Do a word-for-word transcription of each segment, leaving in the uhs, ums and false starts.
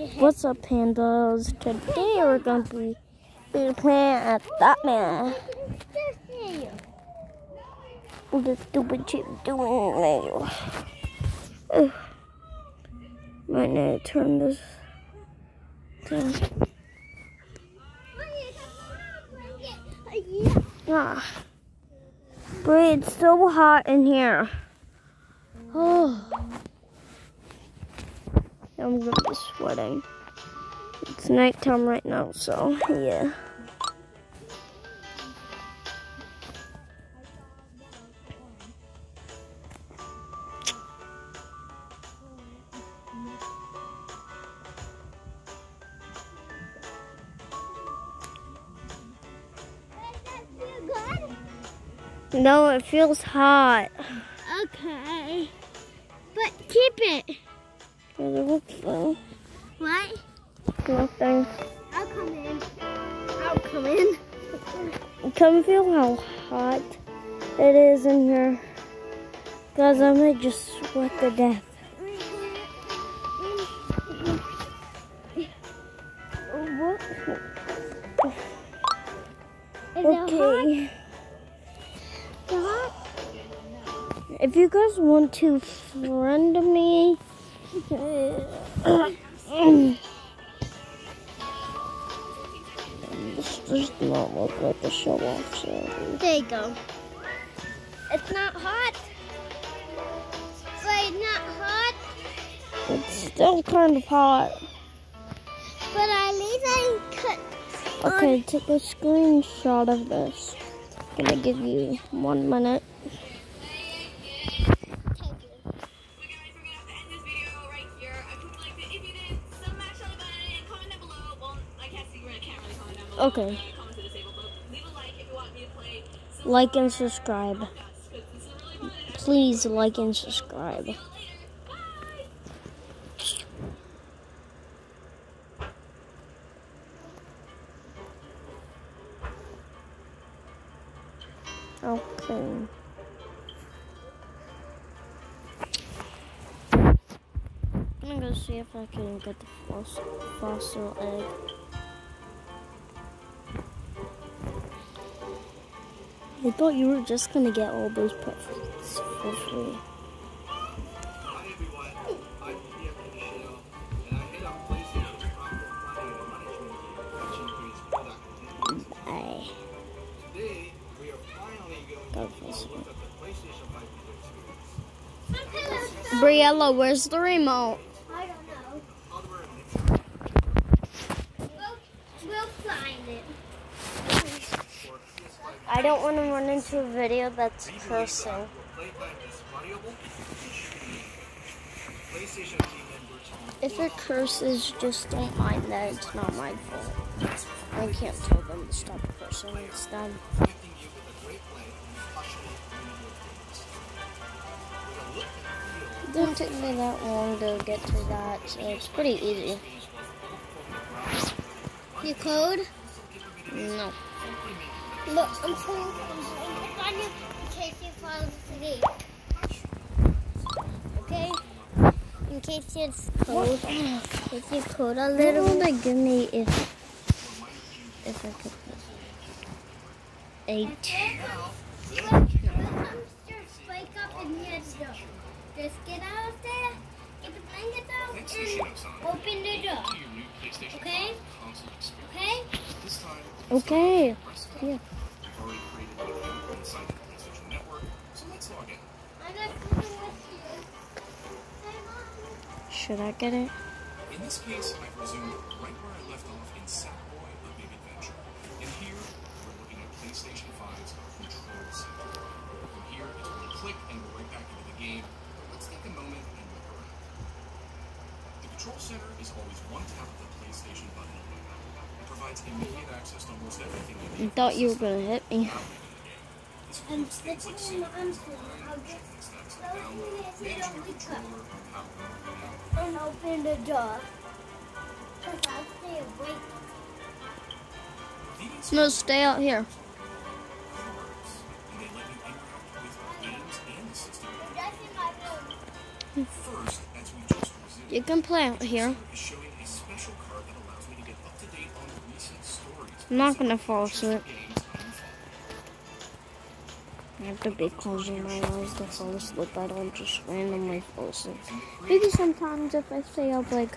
What's up, pandas? Today we're going to be, be playing at Batman. What the stupid chip doing now? Ugh. Might need to turn this down. Ah. But it's so hot in here. Oh. I'm gonna be sweating. It's nighttime right now, so yeah. No, it feels hot. Okay. But keep it. What? Nothing. I'll come in. I'll come in. Come feel how hot it is in here. Guys, I might just sweat to death. What? Is Okay. it hot? If you guys want to friend me, this does not look like a show off, so. There you go. It's not hot. But it's not hot. It's still kind of hot. But at least I could. Okay, take a screenshot of this. I'm gonna give you one minute. Okay. Like and subscribe. Please like and subscribe. Okay. I'm gonna go see if I can get the fossil, fossil egg. I thought you were just gonna get all those pets for free. Bye. Briella, where's the remote? I don't know. We'll, we'll find it. I don't want to run into a video that's cursing. If it curses, just don't mind that. It's not my fault. I can't tell them to stop cursing instead. It didn't take me that long to get to that, so it's pretty easy. Your code? No. Look, I'm trying to find it in case you fall asleep. Okay? In case it's cold. If you code a little. What would they give me if if I could put eight? You have to wake up and hear the door. Just get out of there, get the blanket out, and open the door. Okay? Okay? Okay. Yeah. Should I get it? In this case, I resumed right where I left off in Sackboy: A Big Adventure. And here, we're looking at PlayStation five's Control Center. From here, it's one click and we're right back into the game. But let's take a moment and look around. The Control Center is always one tap of the PlayStation button away. It provides immediate access to almost everything you need. I thought you were gonna hit me. This includes things like single checking stats down, managing your controller, power, And open the door. Because I'll stay awake. No, stay out here. And they let you interact with games and the system. That's in my room. First, as we just resumed, You can play out here. is showing a special I'm not gonna fall asleep. I have to be closing my eyes to fall asleep. I don't just randomly fall asleep. Maybe sometimes if I stay up like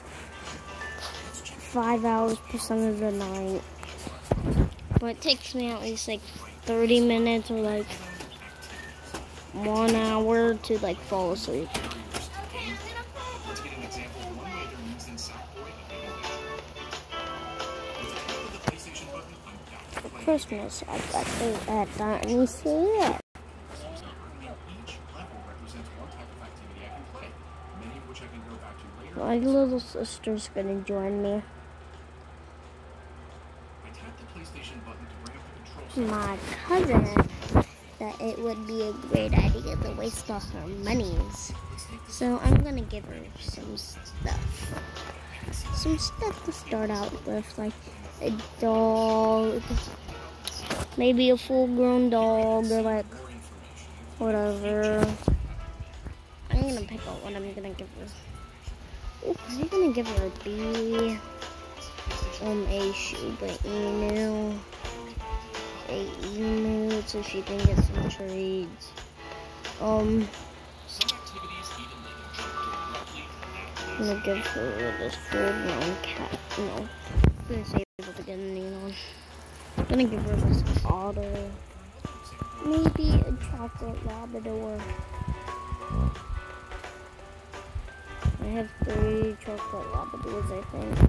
five hours percent of the night. But it takes me at least like thirty minutes or like one hour to like fall asleep. Let's get an example of one way they're used in Sackboy and Big Adventure. With the tap of the PlayStation button, I'm back to For playing. Christmas, I got the at that and see it. Each level represents one type of activity I can play, many of which I can go back to later. My little sister's gonna join me. I tap the PlayStation button to bring up the control center. My cousin that it would be a great idea to waste all her monies. So I'm gonna give her some stuff. Some stuff to start out with, like a dog, maybe a full-grown dog, or like whatever. I'm gonna pick out what I'm gonna give her. Ooh, I'm gonna give her a bee, um, a Shiba Inu, a emu, so she can get some treats. Um, I'm gonna give her this full-grown cat. No, I'm gonna say able to get a new one. I'm gonna give her this otter, maybe a chocolate Labrador. I have three chocolate Labradors, I think.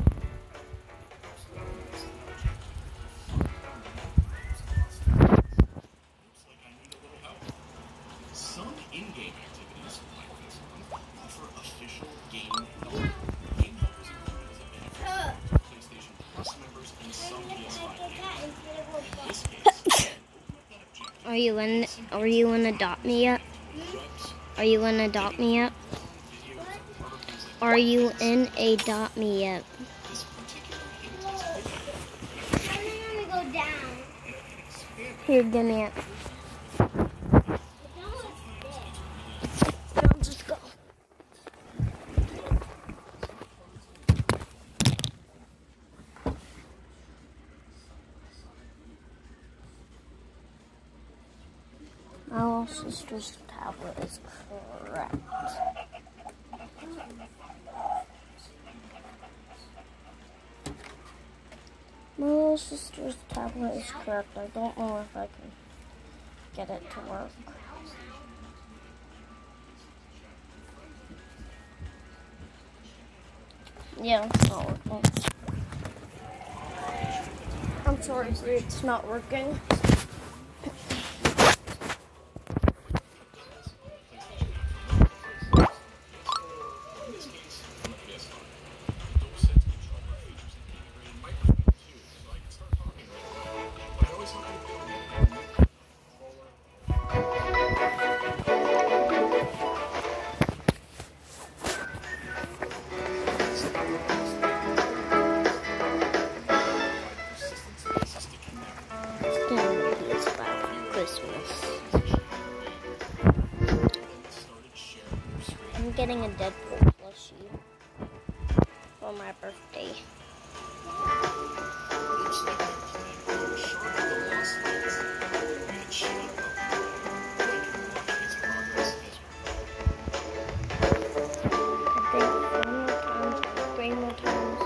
Some in-game activities, like this one, offer official game help. Game help is included as a benefit for PlayStation Plus members and some P S five gamers. In this case, Are you in? Are you in Adopt Me yet? Are you in Adopt Me yet? Are you in Adopt Me yet? this particular hint is I'm gonna go down. Here, give me it. I'll just go. My little sister's tablet is correct. My little sister's tablet is correct. I don't know if I can get it to work. Yeah, it's not working. I'm sorry, Bree, it's not working. I'm getting a Deadpool plushie for my birthday. I think one more time, three more times.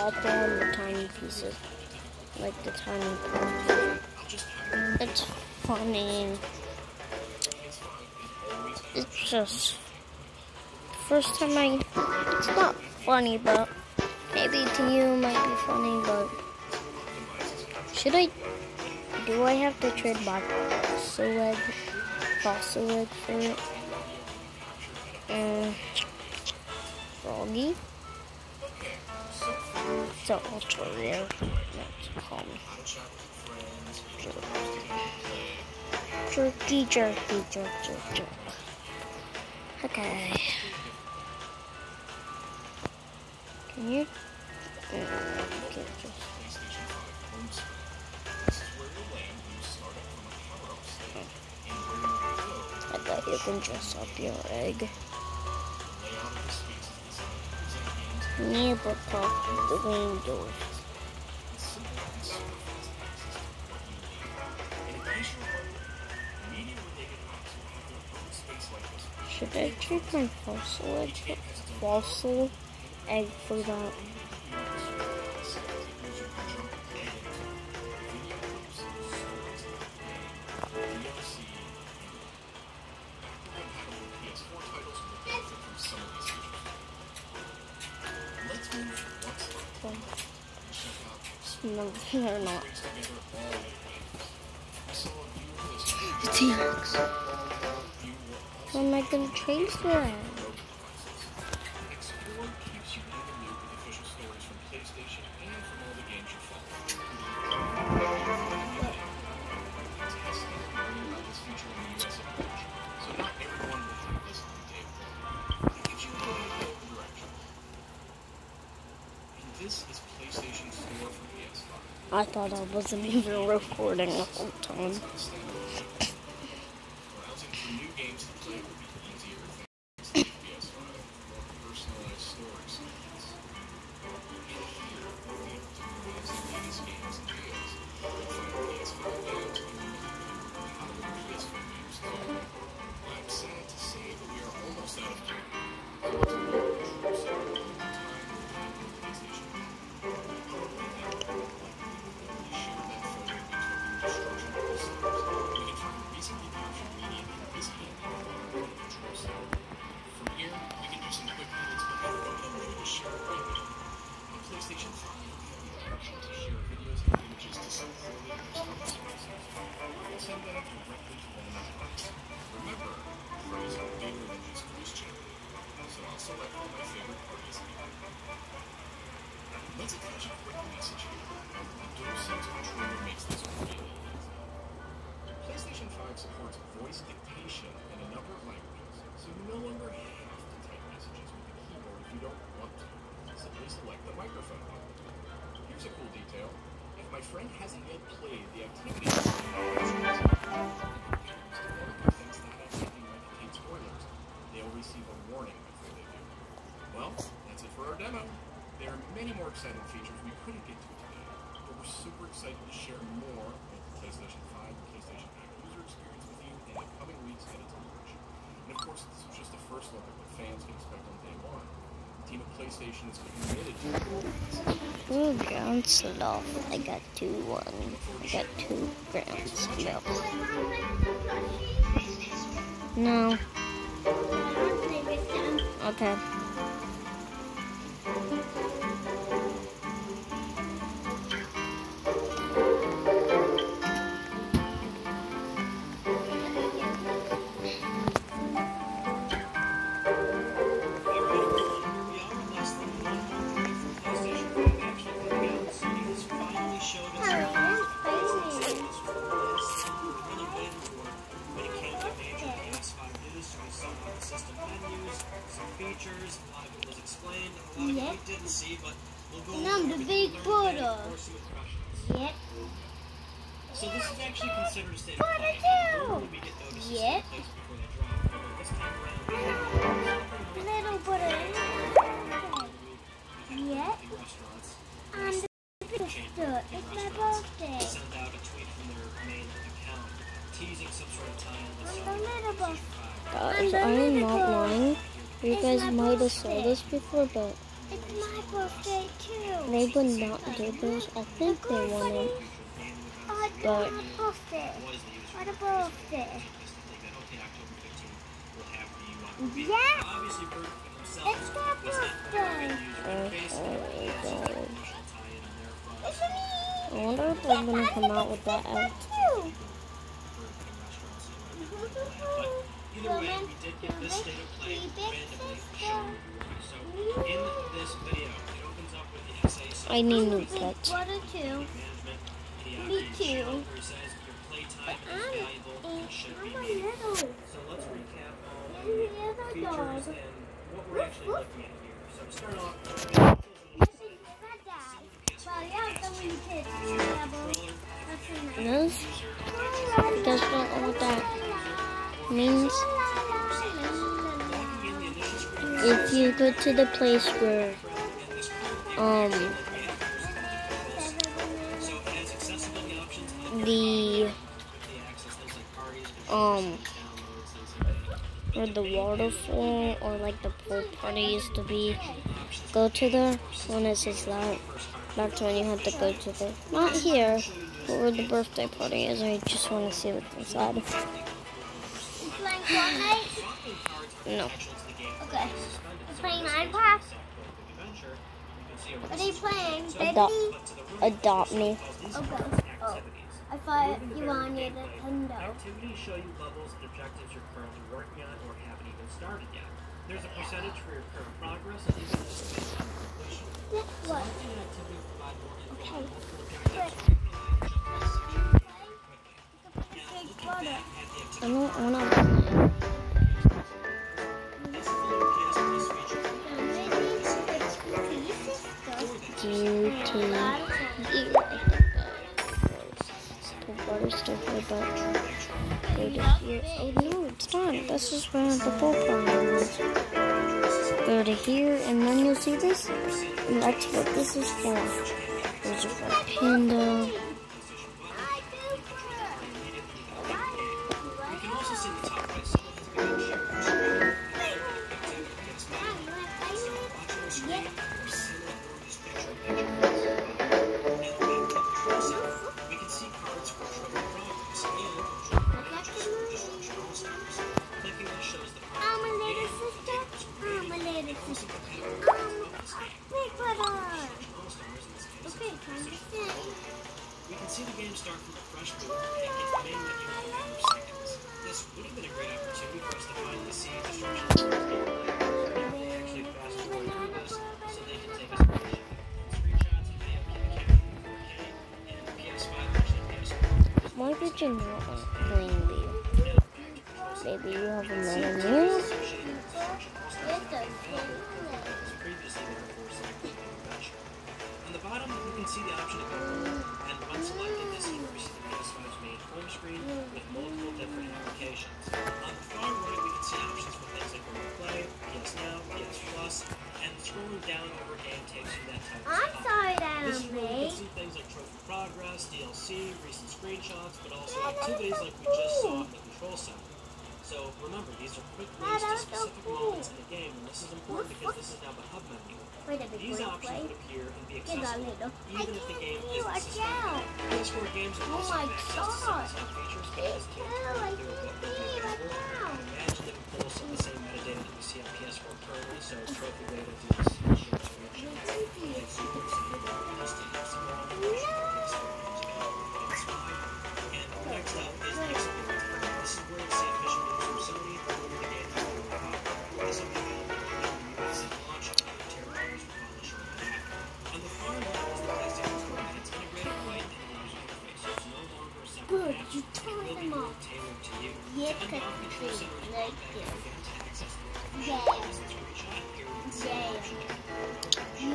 pop on the tiny pieces, like the tiny pop. It's funny. It's just first time I. It's not funny, but maybe to you it might be funny. But should I? Do I have to trade my fossil egg, fossil egg for it? Uh, Froggy. It's an ultra rare. That's called jerky, jerky, jerky, jerky. Okay. Can you? Uh, okay, just. I thought you can dress up your egg. Near the top of the window. Should I trade my fossil egg for, fossil egg for that? No, they're not. The T-Rex. What am I gonna trade for it? This is PlayStation four for P S five. I thought I wasn't even recording the whole time. Browsing for new games to play will be easier thanks to P S five with more personalized storage settings. In here, you'll be able to browse the latest games and deals. You'll find P S five games and how the P S four games too. I'm sad to say that we are almost out of time. So, PlayStation five, you have the option to share videos and images to some poorly understood sources. And send that directly to one another. Remember, friends are bigger than just voice chat. So I'll select all my favorite parties here. Let's attach a quick message here. The DualSense controller makes this really easy. PlayStation five supports voice dictation in a number of languages, so you no longer have to type messages with the keyboard if you don't want to. Simply select the microphone button. Here's a cool detail. If my friend hasn't yet played the activity, if anyone thinks that activity might contain spoilers, they'll receive a warning before they do. Well, that's it for our demo. There are many more exciting features we couldn't get to today, but we're super excited to share more of the PlayStation five and PlayStation eight user experience with you in the coming weeks at its launch. And of course, this was just the first look at what fans can expect on day one. Team of PlayStation is committed to Ooh, ground sloth. I got two one. I got two ground sloth. No. Okay. Features, a lot of it was explained, a lot of Yep. it we didn't see, but we'll go And over I'm the everything big we learned today, brother. of course, with questions. Yep. So this is actually considered a state of What play. to do? Normally we get notices Yep. in place before they drop, but this time around we have Little brother. Yep. the restaurants. I'm the big sister. It's my birthday. Send out a tweet from their main account teasing some sort of tie-in with I'm some the little brother. Guys, I'm not lying. You guys might have saw this before, but It's my birthday too. They would not do this. I think they wanted, Oh, but my birthday. What a birthday. Yeah. Obviously, Bert himself It's their birthday. uh, It's me. I wonder if they're gonna come out with that out. Too. Either way, we did get this state of play randomly shown. So, in this video, it opens up with the S A. I need new pets. What a two. Me too. Where he says your playtime is valuable and should be I'm a meaningful. little. So let's recap all I'm a the little features dog. and what we're actually looking at here. So to start off, This is my dad. Well, yeah, so many kids. controller, This? You guys don't know what that means? If you go to the place where, um, so it has accessibility options the, on the access things like parties, um, downloads, things like that. where the waterfall or like the pool party used to be, go to there. When it says that, that's when you have to go to the, not here, but where the birthday party is. I just want to see what's inside. You playing Fortnite? No. Okay. You playing Minecraft? What are you playing? Adopt, Disney? adopt me. Okay. Oh. I thought you were on your Nintendo. Activities show you levels and objectives you're currently working on or haven't even started yet. There's a percentage for your current progress and even a space on completion. This one. Selecting an activity will provide more info Okay. on multiple Good. objectives. Big brother. I don't want to. This is the little P S Plus feature. G T E. The water stuff like that. Go to here. Oh no, it's not. This is where the pool party is. Go to here, and then you'll see this. And that's what this is for. Those are for Panda. You can also see the top right side of the page. We can see cards for trophy progress and clicking this shows the I'm a little sister. I'm a little sister. I'm a big brother. Okay, time to sing. We can see the game start from a fresh board and get the main menu in a matter of seconds. This would have been a great opportunity for us to finally see instructions for the gameplay. They actually fast forward through this so they can take a screenshot. Screenshots of the camera four K and P S five version and P S four. Why did you not clean these? Maybe you have another meal? Previously there were selected adventure. On the bottom, you can see the option to go home, and when selected, this is where we see the P S five's main home screen with multiple different applications. On the far right, we can see options for things like Google Play, P S Now, P S Plus, and scrolling down over game takes you that type of I'm stuff. sorry that This is I'm where we late. can see things like trophy progress, D L C, recent screenshots, but also activities like we just saw in the control center. So remember, these are quick links to specific moments in the game, and this is important because this is now the hub menu. Wait a big These boy, options play. would appear and be Get on accessible little. I even if the can't game see you, isn't watch suspended. out. P S four games have Oh also my have access to some God. of the features Big because too, teams I are through what can't will be see you, watch available. out. Imagine if it pulls some of the same metadata that we see on P S four currently, so trophy data, D L C, shared collection, and super excited just to have some more information on P S four games available on P S five. And next up is the experience. This is where you see official news from Sony, the order the game is going to pop. This will be available when the U S launch and other territories will follow shortly after. On the far left is the PlayStation Store and its integrated white and user interface, so it's no longer a separate Good, app. you It turn will be them more off. tailored to you. Yeah, To unlock the Control cause Center's like broadband this. again to access the Yeah. information screenshot, here we can see the Yeah. option to You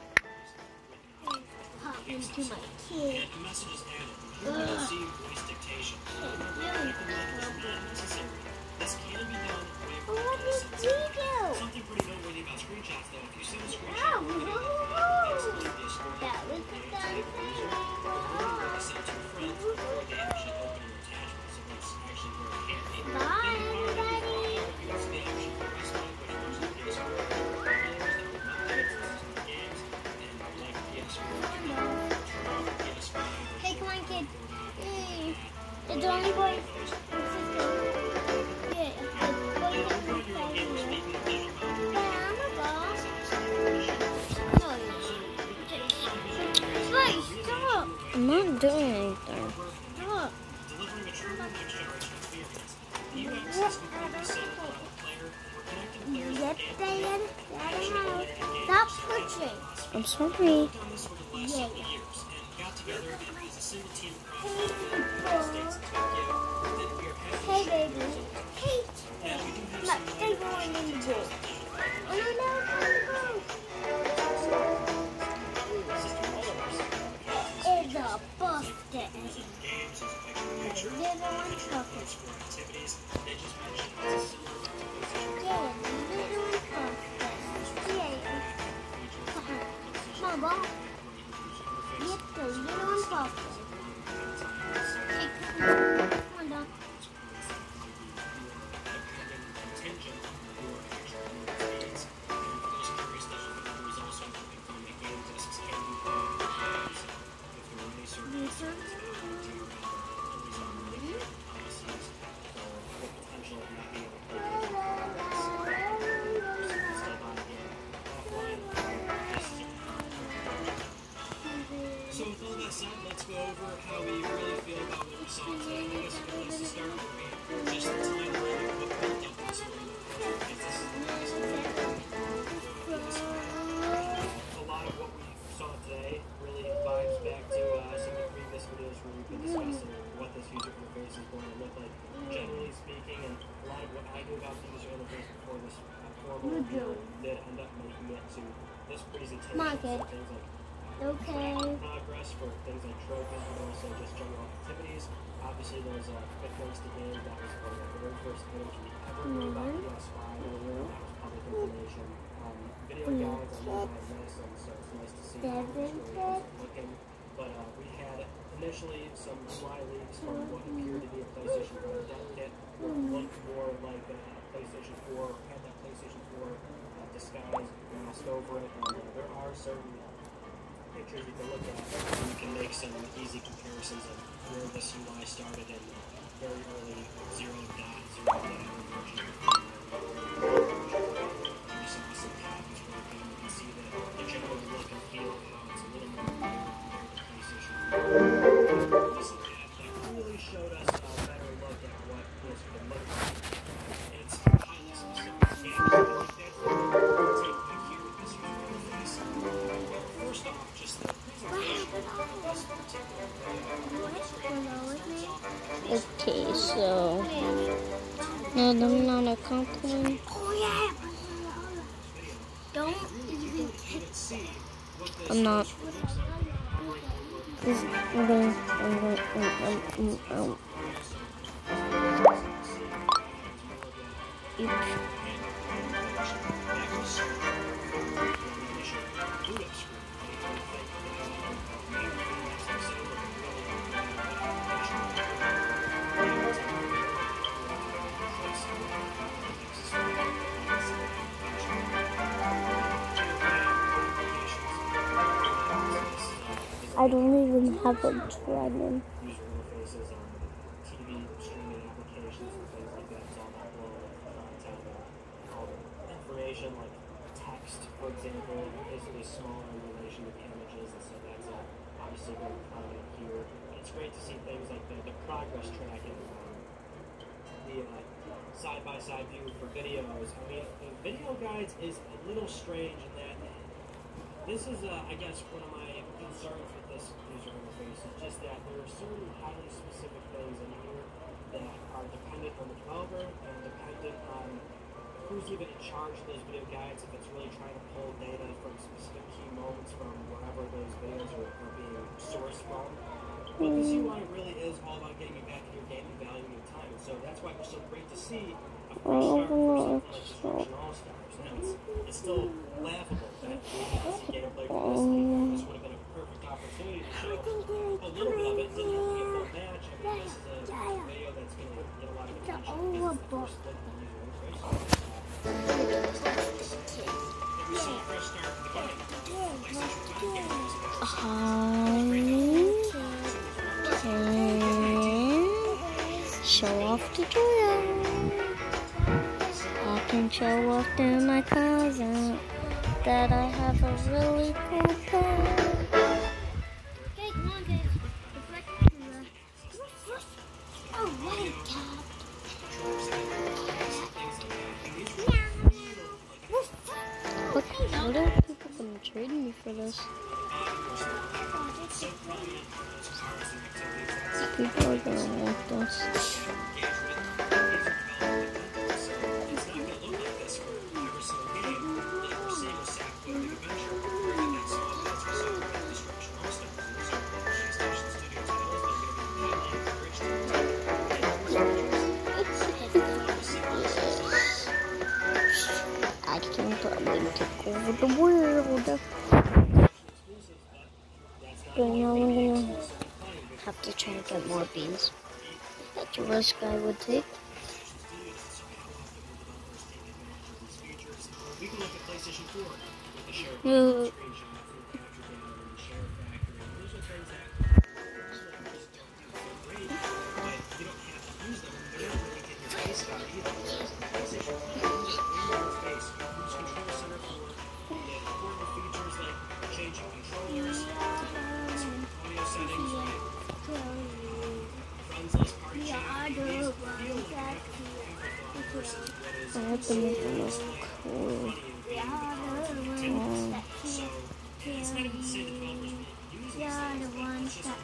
pop into my kid. and a message is added. Here we can see voice dictation. Remember, typing mode is not necessary. This can be done with What Control did Center. you do? Something pretty noteworthy about screenshots, though. If you see the Oh, screenshot, no. basically the story That was the game fun to the thing. user, or they send to a friend before they actually open your attachment. So that's actually very handy. Bye, Then the everybody. you can see the action progress line, which works with P S four. Players that remember Okay. I'm sorry. Yeah. Got together as a single team across the United States and Tokyo. Then we are heading Hey, to baby. Arizona. Hey. Now we do have Look, some they're minor going in the details boat. that you Oh, no, no, no, it's a birthday. games, there's a picture in picture, The little one talking. for activities. They just mentioned it's a similar to PlayStation Yeah, the little one talking. Yeah. Come on, Bob. Get the little one talking. Hey, come on, dog. contingent for actual speeds. And for those curious, there's there was also something from the game discs can be played with games. If there were any surveys, it's about to always on the policies for the potential of not being able to play games with still buy the game offline. This is a So with all that said, let's go over how we really feel about what we saw today. I guess a good place to start would be just the time really what built up this story. Because this is the last a lot of what we saw today really vibes back to uh, some of the previous videos where we've been discussing what this user interface is going to look like, generally speaking, and a lot of what I knew about the user interface before this uh, formal review did end up making it to this presentation. Market. So things like Okay. progress for things like trophies, but also just general activities. Obviously, there's a quick links to games. That was for the very first image we ever knew about P S five. That was public information. Um, video guides are more on this, and so it's nice to see how this really is looking. But uh, we had initially some fly leaks from what appeared to be a PlayStation five dev kit, what looked more like a PlayStation four, had that PlayStation four uh, disguise masked over it, and uh, there are certain pictures you can look at, and you can make some easy comparisons of where this U I started in the very early zero dot zero version. You saw some patterns working, you can see that the general look and feel of how it's a little more compared to PlayStation four. That really showed us a better look at what this could look like. It's highly specific games. That's the take pick here with this user interface. First off, just the Okay, so no, I'm not a compliment. Oh, yeah. Don't even take I'm not. This, I'm going, I'm going, I'm, I'm, I'm, I'm. I don't even have a dragon. User interfaces on T V streaming applications and things like that. It's all that flow of content and all the information, like text, for example, is, is smaller in relation to the images, and so that's uh, obviously very prominent here. It's great to see things like the, the progress tracking, um, the uh, side-by-side view for videos. I mean, the video guides is a little strange in that this is, uh, I guess, one of my concerns with this user interface is just that there are certain highly specific things in here that are dependent on the developer and dependent on who's even in charge of those video guides, if it's really trying to pull data from specific key moments from wherever those videos are, are being sourced from. But this U I really is all about getting you back in your game and valuing your time. And so that's why it was so great to see a fresh start for something like Destruction All-Stars. Now, it's, it's still laughable that we had some gameplay for this. This would have been a perfect opportunity to show a little bit of it. It didn't have to be a full match. I mean, this is a video that's going to get a lot of attention because it's the first look at the user interface. If we saw a fresh start for the game, PlayStation five games, I can show off the drill. I can show off to my cousin that I have a really cool pen. Okay, come on, guys. Reflect camera. Oh, right, Dad. What, what are people gonna trade me for this. People are gonna want this. I think I'm going to take over the world. But now I'm gonna have to try to get more beans. That's a risk I would take. Uh, I have to make it look cool. Um, Yeah, the ones that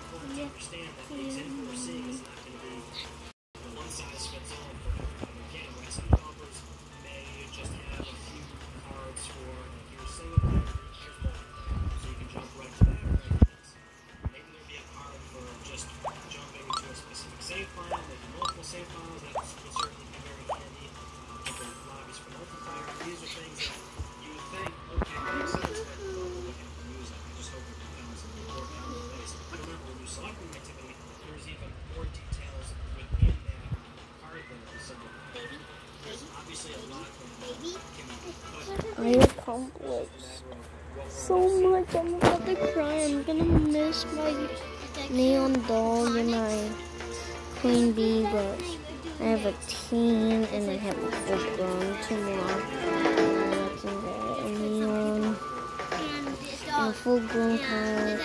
I accomplished so much. I'm about to cry. I'm gonna miss my neon dog and my queen bee, but I have a teen and I have a full grown tomorrow. And I can get a neon and a full grown cat,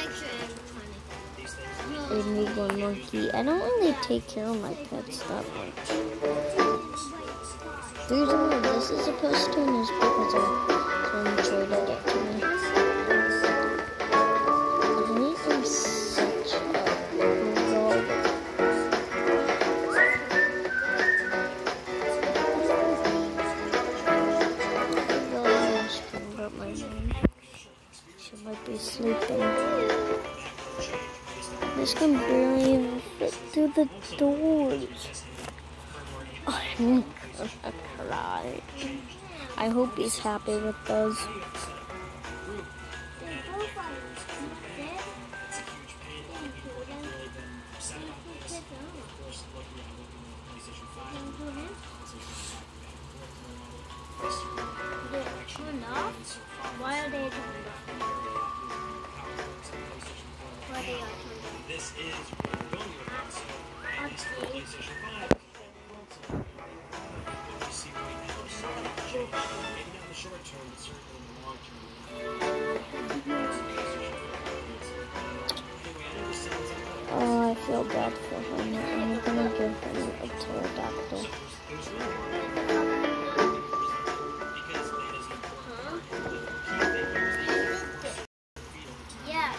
a newborn monkey. I don't really take care of my pets that much. The reason why this is a piston is because I'm traded it to me. I am such a dog. I was thinking about my mom. She might be sleeping. This can barely even fit through the doors. Oh, I'm gonna cry. I hope he's happy with those. Why are they turned off? Why are they turned off? This is where we're going with it. So, it's the PlayStation five. What we see right now is starting to change. Maybe not in the short term, but certainly in the long term. Oh, I feel bad for him. I'm gonna give him a pterodactyl. Yeah.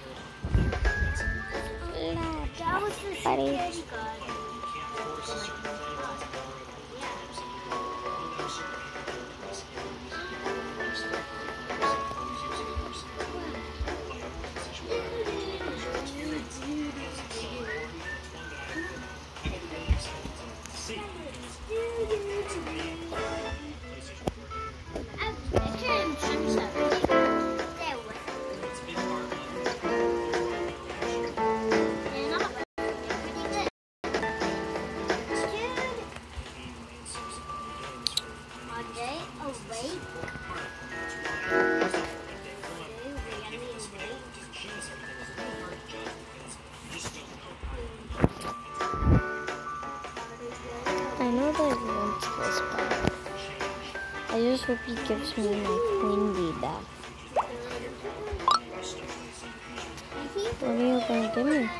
That was the Buddy. security guard. I know that I want this back. I just hope he gives me my queen bee back. What are you gonna give me?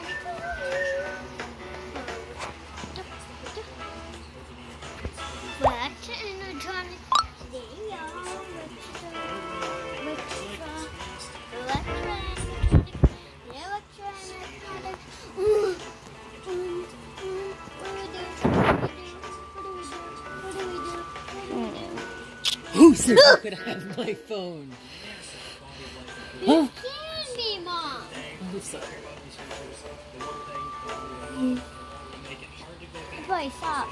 Back to animatronic. They are Who said you could have my phone? You scared me, Mom. I'm sorry. Boy, stop.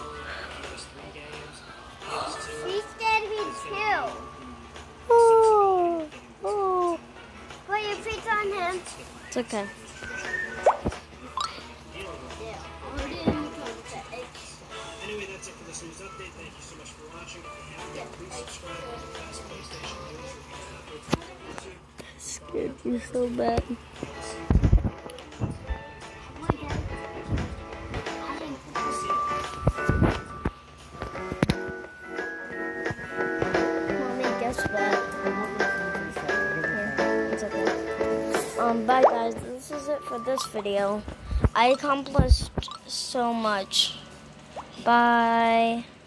She scared me too. Oh, oh. Put your feet on him. It's okay. Anyway, that's it for this news update. Thank you so much for watching. If you haven't, please subscribe to the Fast PlayStation News Review updates. Scared you so bad. Mommy, guess what? Yeah, it's okay. Um, bye guys. This is it for this video. I accomplished so much. Bye.